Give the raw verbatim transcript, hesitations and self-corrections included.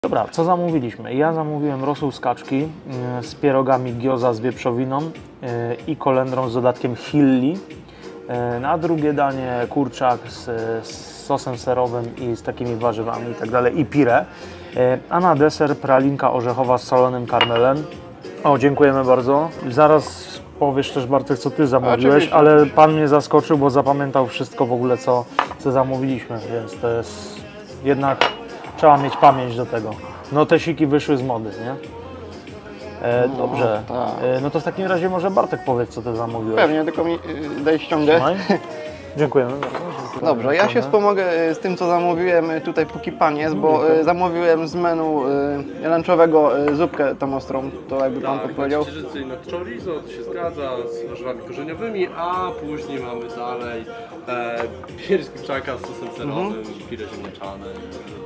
Dobra, co zamówiliśmy? Ja zamówiłem rosół z kaczki yy, z pierogami gyoza z wieprzowiną yy, i kolendrą z dodatkiem chilli. Yy, na drugie danie kurczak z, z sosem serowym i z takimi warzywami i tak dalej, i pire. Yy, a na deser pralinka orzechowa z solonym karmelem. O, dziękujemy bardzo. Zaraz powiesz też, Bartek, co Ty zamówiłeś, Oczywiście. ale Pan mnie zaskoczył, bo zapamiętał wszystko w ogóle, co, co zamówiliśmy, więc to jest jednak... Trzeba mieć pamięć do tego. No te siki wyszły z mody, nie? E, No, dobrze. tak. E, no to w takim razie może Bartek powiedz, co Ty zamówiłeś. Pewnie, tylko mi y, daj ściągę. Trzymaj. Dziękujemy bardzo. Dziękujemy. Dobrze, ja się wspomogę y, z tym, co zamówiłem y, tutaj, póki pan jest, bo y, zamówiłem z menu y, lunchowego y, zupkę tą ostrą, to jakby pan Tak, podpowiedział. tradycyjne chorizo, to się zgadza, z warzywami korzeniowymi, a później mamy dalej e, pierś kurczaka z sosem serowym, Mhm. pire ziemniaczane.